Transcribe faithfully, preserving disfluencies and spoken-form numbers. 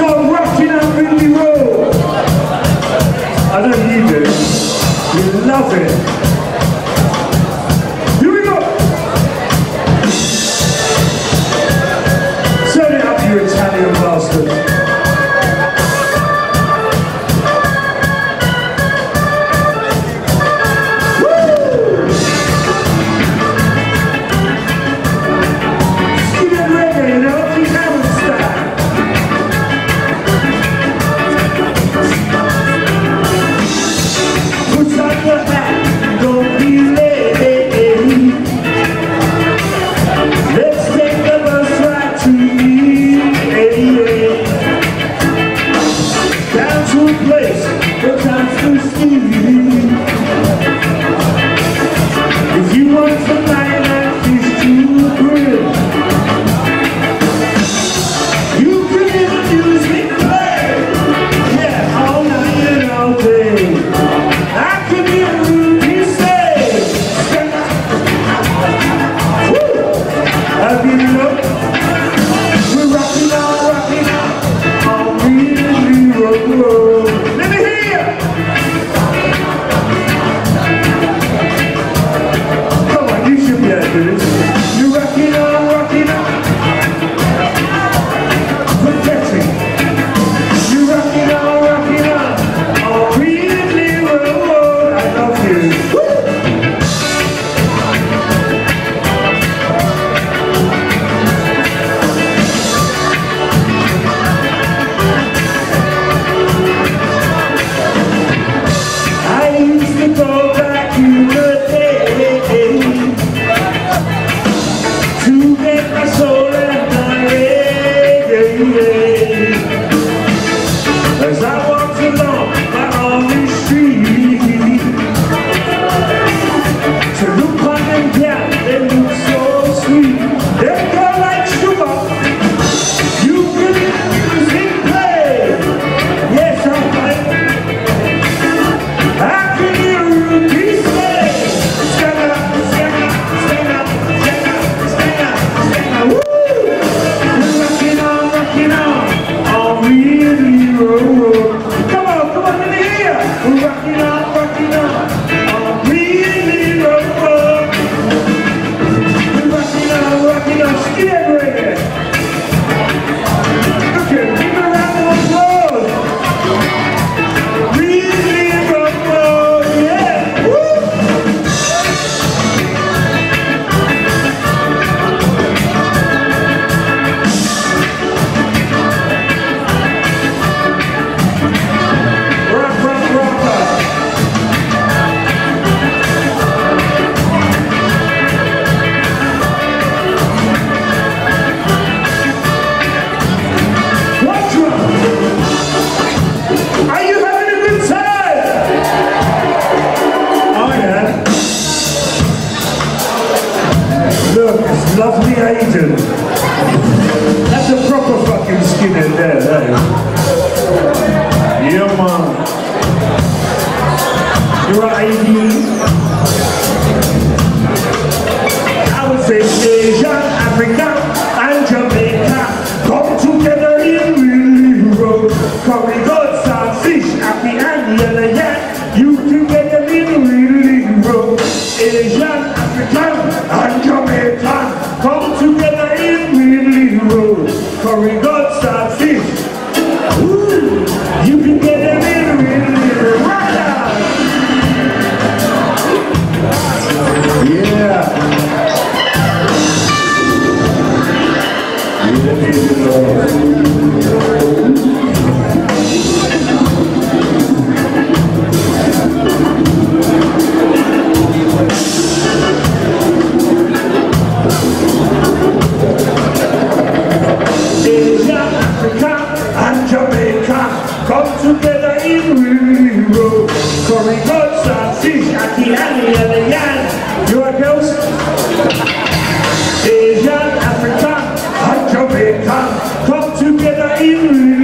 called Rockin on Ridley Road. I know you do. You love it. Here we go. Turn it up, you Italian bastard. Lovely Aiden. That's a proper fucking skinhead there, that is. Yeah, man. You right, Aiden? I would say Asia, Africa, and Jamaica come together in Ridley Road. Curry goat, saltfish, happy and yellow, yeah. You together in Ridley Road. Asia, Africa, and Jamaica come together in Ridley Road. Curry goat, saltfish. Ooh, you can get them in Ridley Road. Yeah. Asia, Africa, and Jamaica come together in Ridley Road. Curry goat, saltfish, ackee, and yellow yan. You are girls? Asia, Africa, and Jamaica come together in Ridley Road.